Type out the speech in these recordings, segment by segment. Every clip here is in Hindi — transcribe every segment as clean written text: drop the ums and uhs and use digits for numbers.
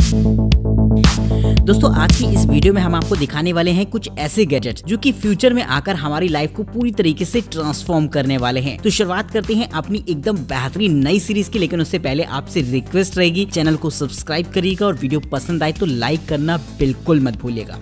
दोस्तों आज की इस वीडियो में हम आपको दिखाने वाले हैं कुछ ऐसे गैजेट्स जो कि फ्यूचर में आकर हमारी लाइफ को पूरी तरीके से ट्रांसफॉर्म करने वाले हैं। तो शुरुआत करते हैं अपनी एकदम बेहतरीन नई सीरीज की, लेकिन उससे पहले आपसे रिक्वेस्ट रहेगी चैनल को सब्सक्राइब करिएगा और वीडियो पसंद आए तो लाइक करना बिल्कुल मत भूलिएगा।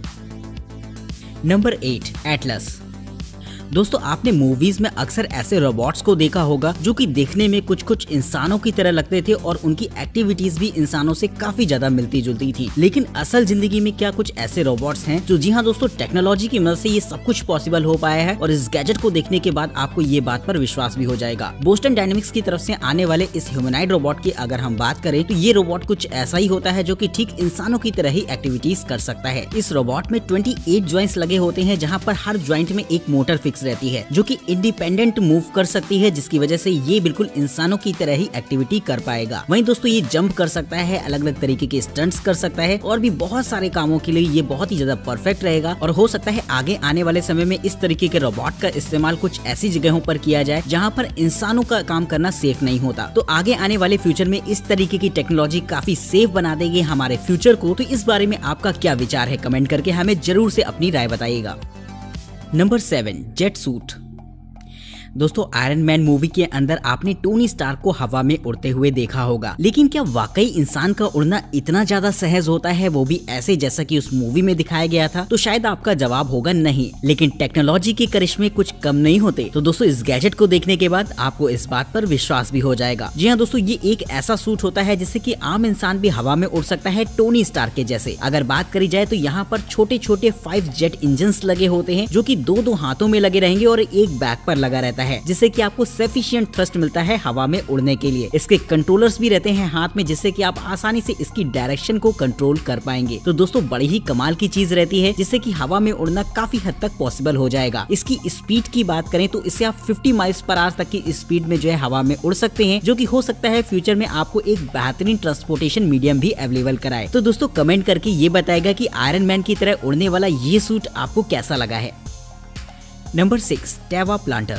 Number 8, Atlas. दोस्तों आपने मूवीज में अक्सर ऐसे रोबोट्स को देखा होगा जो कि देखने में कुछ इंसानों की तरह लगते थे और उनकी एक्टिविटीज भी इंसानों से काफी ज्यादा मिलती जुलती थी। लेकिन असल जिंदगी में क्या कुछ ऐसे रोबोट्स हैं जो जी हाँ दोस्तों टेक्नोलॉजी की मदद से ये सब कुछ पॉसिबल हो पाया है और इस गैजेट को देखने के बाद आपको ये बात पर विश्वास भी हो जाएगा। बोस्टन डायनेमिक्स की तरफ से आने वाले इस ह्यूमनॉइड रोबोट की अगर हम बात करें तो ये रोबोट कुछ ऐसा ही होता है जो कि ठीक इंसानों की तरह ही एक्टिविटीज कर सकता है। इस रोबोट में 28 ज्वाइंट्स लगे होते हैं जहाँ पर हर ज्वाइंट में एक मोटर फिक्स रहती है जो कि इंडिपेंडेंट मूव कर सकती है, जिसकी वजह से ये बिल्कुल इंसानों की तरह ही एक्टिविटी कर पाएगा। वहीं दोस्तों ये जंप कर सकता है, अलग अलग तरीके के स्टंट्स कर सकता है और भी बहुत सारे कामों के लिए ये बहुत ही ज्यादा परफेक्ट रहेगा। और हो सकता है आगे आने वाले समय में इस तरीके के रोबोट का इस्तेमाल कुछ ऐसी जगहों पर किया जाए जहाँ पर इंसानों का काम करना सेफ नहीं होता। तो आगे आने वाले फ्यूचर में इस तरीके की टेक्नोलॉजी काफी सेफ बना देगी हमारे फ्यूचर को। तो इस बारे में आपका क्या विचार है, कमेंट करके हमें जरूर से अपनी राय बताइएगा। Number 7, jet suit. दोस्तों आयरन मैन मूवी के अंदर आपने टोनी स्टार्क को हवा में उड़ते हुए देखा होगा, लेकिन क्या वाकई इंसान का उड़ना इतना ज्यादा सहज होता है, वो भी ऐसे जैसा कि उस मूवी में दिखाया गया था? तो शायद आपका जवाब होगा नहीं, लेकिन टेक्नोलॉजी के करिश्मे कुछ कम नहीं होते। तो दोस्तों इस गैजेट को देखने के बाद आपको इस बात पर विश्वास भी हो जाएगा। जी हाँ दोस्तों, ये एक ऐसा सूट होता है जिससे कि आम इंसान भी हवा में उड़ सकता है टोनी स्टार्क के जैसे। अगर बात करी जाए तो यहाँ पर छोटे छोटे 5 जेट इंजन लगे होते हैं जो कि दो हाथों में लगे रहेंगे और एक बैक पर लगा रहता है, जिससे कि आपको सफिशिएंट थ्रस्ट मिलता है हवा में उड़ने के लिए। इसके कंट्रोलर्स भी रहते हैं हाथ में, जिससे कि आप आसानी से इसकी डायरेक्शन को कंट्रोल कर पाएंगे। तो दोस्तों बड़ी ही कमाल की चीज रहती है, जिससे कि हवा में उड़ना काफी हद तक पॉसिबल हो जाएगा। इसकी स्पीड की बात करें तो इससे आप 50 माइल्स पर आवर तक की स्पीड में जो है हवा में उड़ सकते हैं, जो कि हो सकता है फ्यूचर में आपको एक बेहतरीन ट्रांसपोर्टेशन मीडियम भी अवेलेबल कराए। तो दोस्तों कमेंट करके ये बताएगा कि आयरन मैन की तरह उड़ने वाला ये सूट आपको कैसा लगा है। नंबर 6, टेवा प्लांटर।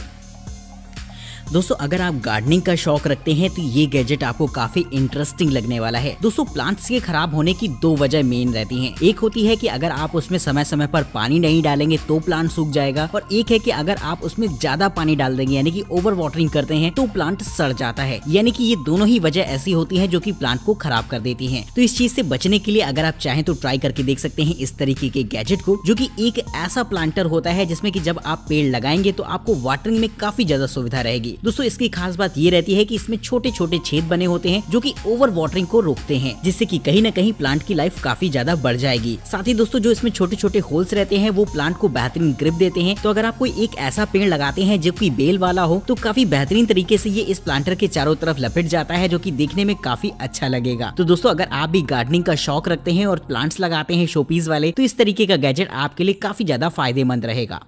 दोस्तों अगर आप गार्डनिंग का शौक रखते हैं तो ये गैजेट आपको काफी इंटरेस्टिंग लगने वाला है। दोस्तों प्लांट्स के खराब होने की 2 वजह मेन रहती हैं। एक होती है कि अगर आप उसमें समय समय पर पानी नहीं डालेंगे तो प्लांट सूख जाएगा, और एक है कि अगर आप उसमें ज्यादा पानी डाल देंगे यानी कि ओवर वाटरिंग करते हैं तो प्लांट सड़ जाता है। यानी कि ये दोनों ही वजह ऐसी होती है जो कि प्लांट को खराब कर देती है। तो इस चीज से बचने के लिए अगर आप चाहें तो ट्राई करके देख सकते हैं इस तरीके के गैजेट को, जो कि एक ऐसा प्लांटर होता है जिसमें कि जब आप पेड़ लगाएंगे तो आपको वाटरिंग में काफी ज्यादा सुविधा रहेगी। दोस्तों इसकी खास बात ये रहती है कि इसमें छोटे छोटे छेद बने होते हैं जो कि ओवर वाटरिंग को रोकते हैं, जिससे कि कहीं न कहीं प्लांट की लाइफ काफी ज्यादा बढ़ जाएगी। साथ ही दोस्तों जो इसमें छोटे छोटे होल्स रहते हैं वो प्लांट को बेहतरीन ग्रिप देते हैं। तो अगर आप कोई एक ऐसा पेड़ लगाते हैं जो कि बेल वाला हो तो काफी बेहतरीन तरीके से ये इस प्लांटर के चारों तरफ लपेट जाता है, जो कि देखने में काफी अच्छा लगेगा। तो दोस्तों अगर आप भी गार्डनिंग का शौक रखते हैं और प्लांट्स लगाते हैं शोपीस वाले, तो इस तरीके का गैजेट आपके लिए काफी ज्यादा फायदेमंद रहेगा।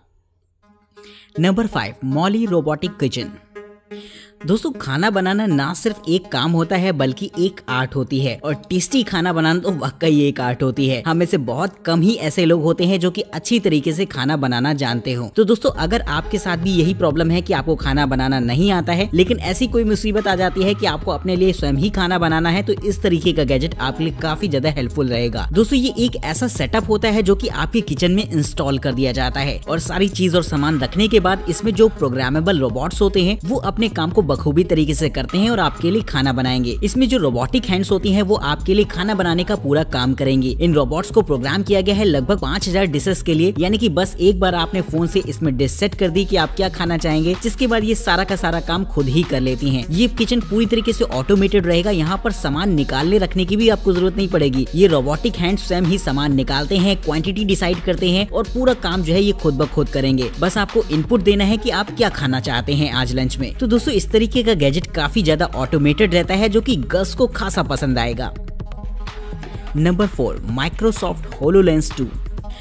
Number 5, Moley robotic kitchen. दोस्तों खाना बनाना ना सिर्फ एक काम होता है बल्कि एक आर्ट होती है, और टेस्टी खाना बनाना तो वाकई एक आर्ट होती है। हम में से बहुत कम ही ऐसे लोग होते हैं जो कि अच्छी तरीके से खाना बनाना जानते हो। तो दोस्तों अगर आपके साथ भी यही प्रॉब्लम है कि आपको खाना बनाना नहीं आता है, लेकिन ऐसी कोई मुसीबत आ जाती है कि आपको अपने लिए स्वयं ही खाना बनाना है, तो इस तरीके का गैजेट आपके लिए काफी ज्यादा हेल्पफुल रहेगा। दोस्तों ये एक ऐसा सेटअप होता है जो कि आपके किचन में इंस्टॉल कर दिया जाता है, और सारी चीज और सामान रखने के बाद इसमें जो प्रोग्रामेबल रोबोट्स होते हैं वो अपने काम को बखूबी तरीके से करते हैं और आपके लिए खाना बनाएंगे। इसमें जो रोबोटिक हैंड्स होती हैं वो आपके लिए खाना बनाने का पूरा काम करेंगी। इन रोबोट्स को प्रोग्राम किया गया है लगभग 5000 डिशेस के लिए, यानी कि बस एक बार आपने फोन से इसमें डिश सेट कर दी कि आप क्या खाना चाहेंगे, जिसके बाद ये सारा का सारा काम खुद ही कर लेती हैं। ये किचन पूरी तरीके से ऑटोमेटेड रहेगा, यहाँ पर सामान निकालने रखने की भी आपको जरूरत नहीं पड़ेगी। ये रोबोटिक हैंड्स स्वयं ही सामान निकालते हैं, क्वांटिटी डिसाइड करते हैं और पूरा काम जो है ये खुद ब खुद करेंगे। बस आपको इनपुट देना है कि आप क्या खाना चाहते हैं आज लंच में। तो दोस्तों इस तरीके का गैजेट काफी ज्यादा ऑटोमेटेड रहता है, जो कि गर्ल्स को खासा पसंद आएगा। Number 4, Microsoft HoloLens 2।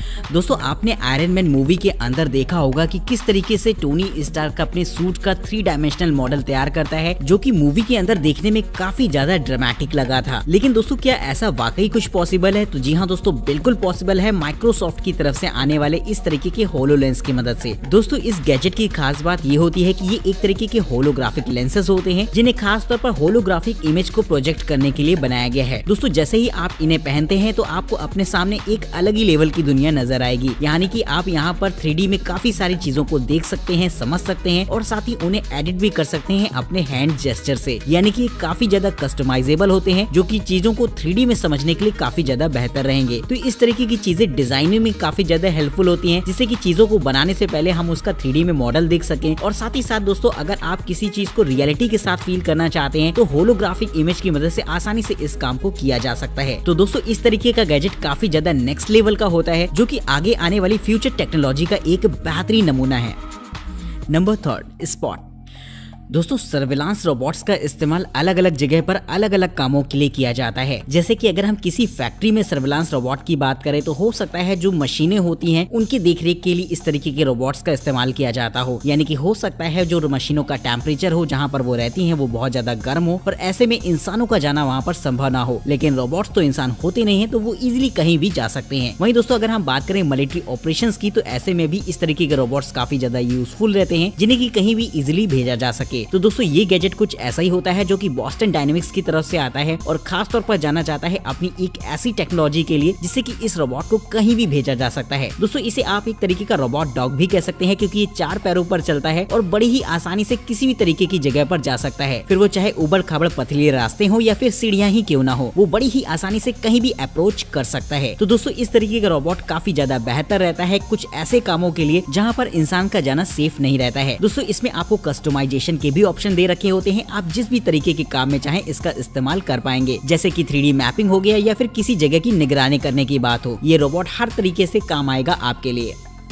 दोस्तों आपने आयरन मैन मूवी के अंदर देखा होगा कि किस तरीके से टोनी स्टार्क अपने सूट का 3 डायमेंशनल मॉडल तैयार करता है, जो कि मूवी के अंदर देखने में काफी ज्यादा ड्रामेटिक लगा था। लेकिन दोस्तों क्या ऐसा वाकई कुछ पॉसिबल है? तो जी हाँ दोस्तों, बिल्कुल पॉसिबल है माइक्रोसॉफ्ट की तरफ से आने वाले इस तरीके के होलोलेंस की मदद से। दोस्तों इस गैजेट की खास बात ये होती है कि ये एक तरीके के होलोग्राफिक लेंसेज होते हैं, जिन्हें खास तौर पर होलोग्राफिक इमेज को प्रोजेक्ट करने के लिए बनाया गया है। दोस्तों जैसे ही आप इन्हें पहनते हैं तो आपको अपने सामने एक अलग ही लेवल की दुनिया नजर आएगी, यानी कि आप यहाँ पर 3D में काफी सारी चीजों को देख सकते हैं, समझ सकते हैं और साथ ही उन्हें एडिट भी कर सकते हैं अपने हैंड जेस्चर से, यानी कि काफी ज्यादा कस्टमाइजेबल होते हैं, जो कि चीजों को 3D में समझने के लिए काफी ज्यादा बेहतर रहेंगे। तो इस तरीके की चीजें डिजाइनिंग में काफी ज्यादा हेल्पफुल होती हैं, जिससे कि चीजों को बनाने से पहले हम उसका 3D में मॉडल देख सकें। और साथ ही साथ दोस्तों अगर आप किसी चीज को रियलिटी के साथ फील करना चाहते हैं तो होलोग्राफिक इमेज की मदद से आसानी से इस काम को किया जा सकता है। तो दोस्तों इस तरीके का गैजेट काफी ज्यादा नेक्स्ट लेवल का होता है, जो कि आगे आने वाली फ्यूचर टेक्नोलॉजी का एक बेहतरीन नमूना है। Number 3, Spot. दोस्तों सर्विलांस रोबोट्स का इस्तेमाल अलग अलग जगह पर अलग अलग कामों के लिए किया जाता है। जैसे कि अगर हम किसी फैक्ट्री में सर्विलांस रोबोट की बात करें तो हो सकता है जो मशीनें होती हैं उनकी देखरेख के लिए इस तरीके के रोबोट्स का इस्तेमाल किया जाता हो, यानी कि हो सकता है जो मशीनों का टेम्परेचर हो जहाँ पर वो रहती हैं वो बहुत ज्यादा गर्म हो, पर ऐसे में इंसानों का जाना वहाँ पर संभव ना हो। लेकिन रोबोट्स तो इंसान होते नहीं है, तो वो इजिली कहीं भी जा सकते हैं। वहीं दोस्तों अगर हम बात करें मिलिट्री ऑपरेशंस की, तो ऐसे में भी इस तरीके के रोबोट्स काफी ज्यादा यूजफुल रहते हैं, जिन्हें की कहीं भी इजिली भेजा जा सके। तो दोस्तों ये गैजेट कुछ ऐसा ही होता है जो कि बोस्टन डायनेमिक्स की तरफ से आता है और खास तौर पर जाना जाता है अपनी एक ऐसी टेक्नोलॉजी के लिए जिससे कि इस रोबोट को कहीं भी भेजा जा सकता है। दोस्तों इसे आप एक तरीके का रोबोट डॉग भी कह सकते हैं, क्योंकि ये 4 पैरों पर चलता है और बड़ी ही आसानी से किसी भी तरीके की जगह पर जा सकता है। फिर वो चाहे उबड़ खाबड़ पथरीले रास्ते हो या फिर सीढ़ियां ही क्यों ना हो, वो बड़ी ही आसानी से कहीं भी अप्रोच कर सकता है। तो दोस्तों इस तरीके का रोबोट काफी ज्यादा बेहतर रहता है कुछ ऐसे कामों के लिए जहाँ पर इंसान का जाना सेफ नहीं रहता है। दोस्तों इसमें आपको कस्टमाइजेशन के भी ऑप्शन दे रखे होते हैं, आप जिस भी तरीके के काम में चाहें इसका इस्तेमाल कर पाएंगे, जैसे कि 3D मैपिंग हो गया या फिर किसी जगह की निगरानी करने की बात हो। ये रोबोट हर तरीके से काम आएगा आपके लिए।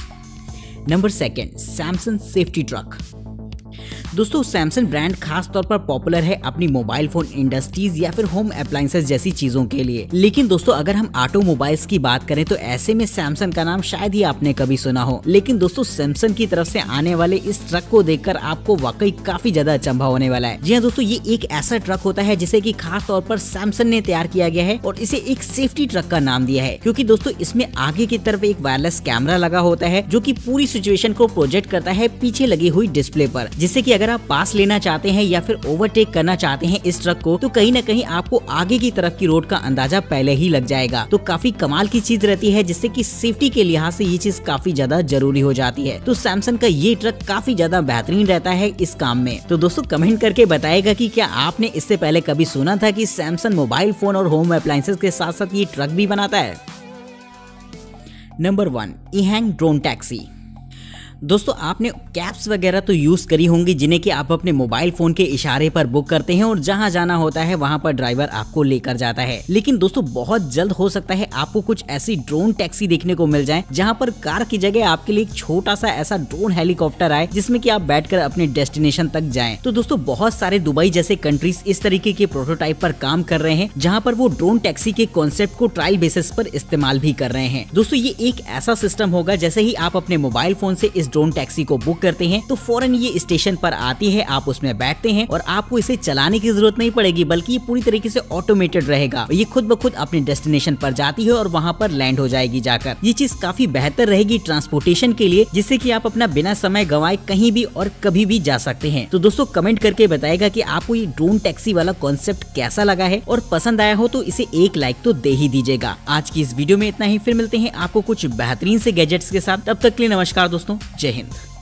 Number 2, Samsung safety truck. दोस्तों सैमसंग ब्रांड खास तौर पर पॉपुलर है अपनी मोबाइल फोन इंडस्ट्रीज या फिर होम अप्लायंसेस जैसी चीजों के लिए। लेकिन दोस्तों अगर हम ऑटोमोबाइल्स की बात करें तो ऐसे में सैमसंग का नाम शायद ही आपने कभी सुना हो। लेकिन दोस्तों सैमसंग की तरफ से आने वाले इस ट्रक को देखकर आपको वाकई काफी ज्यादा अचंभा होने वाला है। जी हाँ दोस्तों, ये एक ऐसा ट्रक होता है जिसे की खास तौर पर सैमसंग ने तैयार किया गया है और इसे एक सेफ्टी ट्रक का नाम दिया है, क्योंकि दोस्तों इसमें आगे की तरफ एक वायरलेस कैमरा लगा होता है जो की पूरी सिचुएशन को प्रोजेक्ट करता है पीछे लगी हुई डिस्प्ले पर, जिससे की अगर आप पास लेना चाहते हैं या फिर ओवरटेक करना चाहते हैं इस ट्रक को, तो कहीं ना कहीं आपको आगे की तरफ की रोड का अंदाजा पहले ही लग जाएगा। तो काफी कमाल की चीज रहती है, जिससे कि सेफ्टी के लिहाज से ये चीज काफी ज्यादा जरूरी हो जाती है। तो सैमसंग का ये ट्रक काफी ज्यादा बेहतरीन रहता है इस काम में। तो दोस्तों कमेंट करके बताएगा कि क्या आपने इससे पहले कभी सुना था कि सैमसंग मोबाइल फोन और होम अप्लायंसेस के साथ साथ ये ट्रक भी बनाता है। Number 1, EHang drone taxi. दोस्तों आपने कैब्स वगैरह तो यूज करी होंगी जिन्हें कि आप अपने मोबाइल फोन के इशारे पर बुक करते हैं और जहां जाना होता है वहां पर ड्राइवर आपको लेकर जाता है। लेकिन दोस्तों बहुत जल्द हो सकता है आपको कुछ ऐसी ड्रोन टैक्सी देखने को मिल जाए जहां पर कार की जगह आपके लिए एक छोटा सा ऐसा ड्रोन हेलीकॉप्टर आए जिसमें कि आप बैठकर अपने डेस्टिनेशन तक जाएं। तो दोस्तों बहुत सारे दुबई जैसे कंट्रीज इस तरीके के प्रोटोटाइप पर काम कर रहे हैं जहां पर वो ड्रोन टैक्सी के कॉन्सेप्ट को ट्रायल बेसिस पर इस्तेमाल भी कर रहे हैं। दोस्तों ये एक ऐसा सिस्टम होगा जैसे ही आप अपने मोबाइल फोन से इस ड्रोन टैक्सी को बुक करते हैं तो फौरन ये स्टेशन पर आती है, आप उसमें बैठते हैं और आपको इसे चलाने की जरूरत नहीं पड़ेगी, बल्कि ये पूरी तरीके से ऑटोमेटेड रहेगा। ये खुद ब खुद अपने डेस्टिनेशन पर जाती है और वहां पर लैंड हो जाएगी जाकर। ये चीज काफी बेहतर रहेगी ट्रांसपोर्टेशन के लिए, जिससे कि आप अपना बिना समय गंवाए कहीं भी और कभी भी जा सकते हैं। तो दोस्तों कमेंट करके बताएगा कि आपको ये ड्रोन टैक्सी वाला कॉन्सेप्ट कैसा लगा है और पसंद आया हो तो इसे एक लाइक तो दे ही दीजिएगा। आज की इस वीडियो में इतना ही, फिर मिलते हैं आपको कुछ बेहतरीन से गैजेट्स के साथ। तब तक के लिए नमस्कार दोस्तों, जय हिंद।